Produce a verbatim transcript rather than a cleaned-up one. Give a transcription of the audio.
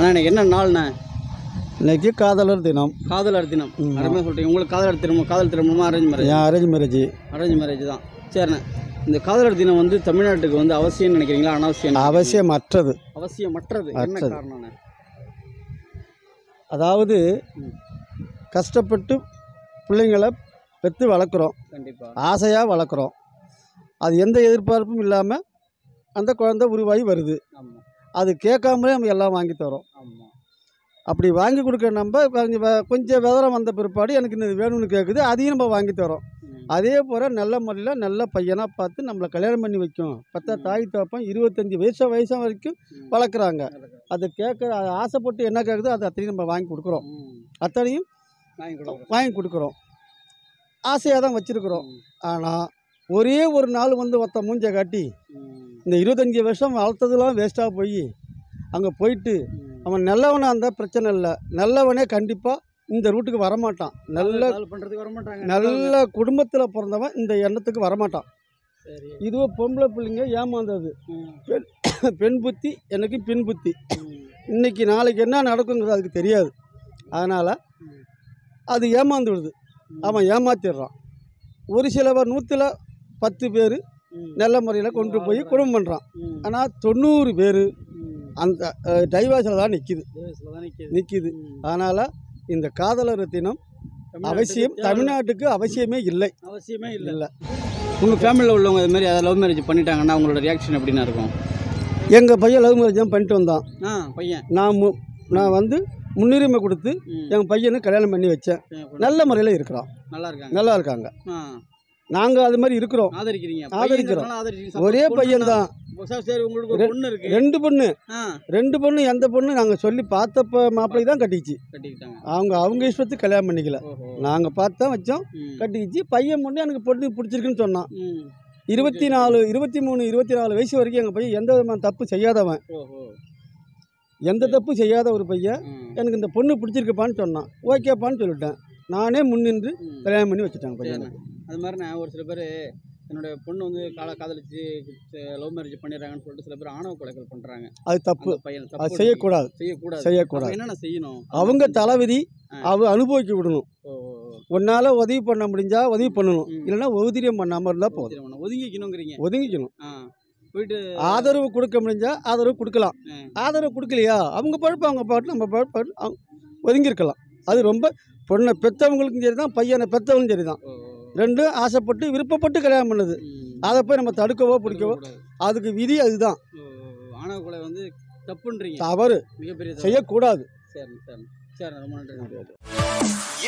அண்ணா இன்னைக்கு என்ன நாள்ண்ணே? இன்னைக்கு காதலர் தினம். காதலர் தினம் அருமையாக சொல்கிறீங்க. உங்களுக்கு காதலர் திருமணம் காதல் திருமணமா arrange marriage? Arrange marriage. Arrange marriage தான். சரிண்ணே, இந்த காதலர் தினம் வந்து தமிழ்நாட்டுக்கு வந்து அவசியம் நினைக்கிறீங்களா அனாவசியம்? அவசியமற்றது. அவசியமற்றது. என்ன காரணம்ண்ணே? அதாவது கஷ்டப்பட்டு பிள்ளைங்களை பெற்று வளர்க்குறோம், கண்டிப்பாக ஆசையாக வளர்க்குறோம். அது எந்த எதிர்பார்ப்பும் இல்லாமல் அந்த குழந்தை உருவாகி வருது. ஆமாம். அது கேட்காமலே நம்ம எல்லாம் வாங்கி தரோம். ஆமாம். அப்படி வாங்கி கொடுக்க நம்ம கொஞ்சம் கொஞ்சம் விவரம் வந்த பிற்பாடு எனக்கு இது வேணும்னு கேட்குது, அதையும் நம்ம வாங்கி தரோம். அதே போல் நல்ல முறையில் நல்ல பையனாக பார்த்து நம்மளை கல்யாணம் பண்ணி வைக்கும். பத்தா தாய் தோப்பம் இருபத்தஞ்சி வயசு வயசு வரைக்கும் வளர்க்குறாங்க. அதை கேட்க அதை ஆசைப்பட்டு என்ன கேட்குதோ அது அத்தனையும் நம்ம வாங்கி கொடுக்குறோம். அத்தனையும் வாங்கி கொடுக்குறோம். ஆசையாக தான் வச்சுருக்குறோம். ஆனால் ஒரே ஒரு நாள் வந்து ஒருத்த மூஞ்சை காட்டி இந்த இருபத்தஞ்சி வருஷம் வளர்த்ததுலாம் வேஸ்ட்டாக போய் அங்கே போயிட்டு அவன் நல்லவனாக இருந்தால் பிரச்சனை இல்லை, நல்லவனே கண்டிப்பாக இந்த ரூட்டுக்கு வரமாட்டான். நல்ல நல்ல குடும்பத்தில் பிறந்தவன் இந்த எண்ணத்துக்கு வரமாட்டான். இதுவே பொம்பளை பிள்ளைங்க ஏமாந்தது. பெண் பெண் புத்தி எனக்கு பின் புத்தி. இன்றைக்கி நாளைக்கு என்ன நடக்குங்கிறது அதுக்கு தெரியாது. அதனால் அது ஏமாந்து விடுது. அவன் ஏமாத்திடுறான். ஒரு சிலவர் நூற்றில் பத்து பேர் நல்ல முறையில் கொண்டு போய் குடும்பம் பண்ணுறான். ஆனால் தொண்ணூறு பேர் அந்த டைவர்ஸில் தான் நிற்கிது நிற்கிது அதனால் இந்த காதலர் தினம் அவசியம் தமிழ்நாட்டுக்கு அவசியமே இல்லை. அவசியமே இல்லை இல்லை உங்கள் ஃபேமிலியில் உள்ளவங்க இது மாதிரி அதை லவ் மேரேஜ் பண்ணிட்டாங்கன்னா அவங்களோட ரியாக்ஷன் எப்படின்னா இருக்கும்? எங்கள் பையன் லவ் மேரேஜ் தான் பண்ணிட்டு வந்தான். ஆ பையன் நான் மு நான் வந்து முன்னுரிமை கொடுத்து எங்கள் பையனுக்கு கல்யாணம் பண்ணி வச்சேன். நல்ல முறையில் இருக்கிறான். நல்லா இருக்காங்க. நல்லா இருக்காங்க. நாங்கள் அது மாதிரி இருக்கிறோம். ஆதரிக்கிறீங்க? ஆதரிக்கிறோம். ஒரே பையன் தான். சரி, உங்களுக்கு ஒரு பொண்ணு இருக்கு? ரெண்டு பொண்ணு. ரெண்டு பொண்ணு. எந்த பொண்ணு நாங்கள் சொல்லி பார்த்தப்ப மாப்பிள்ளை தான் கட்டிச்சு. கட்டிக்கிட்டாங்க. அவங்க அவங்க இஷ்டத்துக்கு கல்யாணம் பண்ணிக்கல. நாங்கள் பார்த்து தான் வச்சோம், கட்டிக்கிச்சு. பையன் பொண்ணு எனக்கு பொண்ணு பிடிச்சிருக்குன்னு சொன்னான். இருபத்தி நாலு இருபத்தி மூணு இருபத்தி நாலு வயசு வரைக்கும் எங்கள் பையன் எந்த விதமான தப்பு செய்யாதவன். எந்த தப்பு செய்யாத ஒரு பையன் எனக்கு இந்த பொண்ணு பிடிச்சிருக்குப்பான்னு சொன்னான். ஓகேப்பான்னு சொல்லிட்டேன். நானே முன்னின்று கல்யாணம் பண்ணி வச்சுட்டாங்க பையனை. அது மாதிரி நான் ஒரு சில பேர் என்னுடைய பொண்ணு வந்து கால காதலிச்சு லவ் மேரேஜ் பண்ணிடுறாங்கன்னு சொல்லிட்டு சில பேர் ஆணவ கொலைகள் பண்ணுறாங்க. அது தப்பு. அது செய்யக்கூடாது. செய்யக்கூடாது செய்யக்கூடாது என்னென்ன செய்யணும்? அவங்க தலைவிதி அவ அனுபவிக்க விடணும். உன்னால் உதவி பண்ண முடிஞ்சா உதவி பண்ணணும், இல்லைன்னா உதவியம் பண்ணாமல் இருந்தால் போதும். ஒதுங்கிக்கணுங்கிறீங்க? ஒதுங்கிக்கணும். போயிட்டு ஆதரவு கொடுக்க முடிஞ்சா ஆதரவு கொடுக்கலாம். ஆதரவு கொடுக்கலையா அவங்க பழப்பு அவங்க பாட்டு நம்ம பாட்டு ஒதுங்கியிருக்கலாம். அது ரொம்ப பொண்ணை பெற்றவங்களுக்கும் சரி தான், பையனை பெற்றவங்களும் சரி தான். ரெண்டும் ஆசைப்பட்டு விருப்பப்பட்டு கல்யாணம் பண்ணுது. அதை போய் நம்ம தடுக்கவோ பிடிக்கவோ அதுக்கு விதி அதுதான். ஆணவ கொலை வந்து தப்புன்றீங்க? தவறு, மிகப்பெரிய செய்யக்கூடாது. சரி சரி சரி ரொம்ப நன்றி.